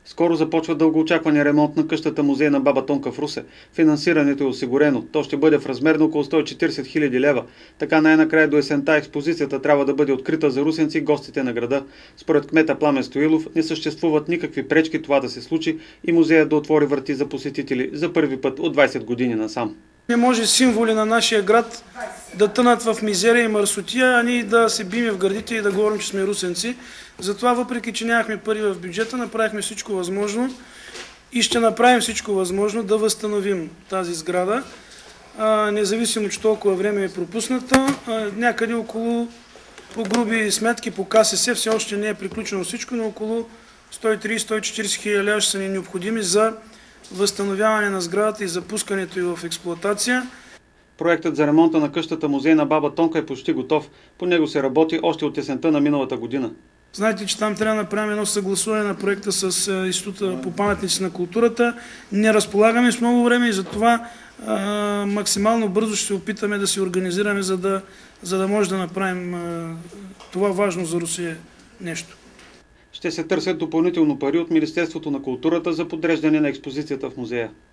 Скоро започва дългоочаквания ремонт на къщата музей на баба Тонка в Русе. Финансирането е осигурено. То ще бъде в размер на около 140 хиляди лева. Така най-накрая до есента експозицията трябва да бъде открита за русенци и гостите на града. Според кмета Пламен Стоилов не съществуват никакви пречки това да се случи и музеят да отвори врати за посетители за първи път от 20 години насам. Не може символи на нашия град да тънат в мизерия и мърсотия, а ние да се биме в гърдите и да говорим, че сме русенци. Затова, въпреки че нямахме пари в бюджета, направихме всичко възможно и ще направим всичко възможно да възстановим тази сграда, независимо, че толкова време е пропусната. Някъде около, по груби сметки, по КСС, все още не е приключено всичко, но около 130-140 хиляди лева ще са ни необходими за възстановяване на сградата и запускането й в експлоатация. Проектът за ремонта на къщата музей на баба Тонка е почти готов. По него се работи още от есента на миналата година. Знаете, че там трябва да направим едно съгласуване на проекта с Института по паметници на културата. Не разполагаме с много време и затова максимално бързо ще се опитаме да се организираме, за да може да направим това важно за Русия нещо. Ще се търсят допълнително пари от Министерството на културата за подреждане на експозицията в музея.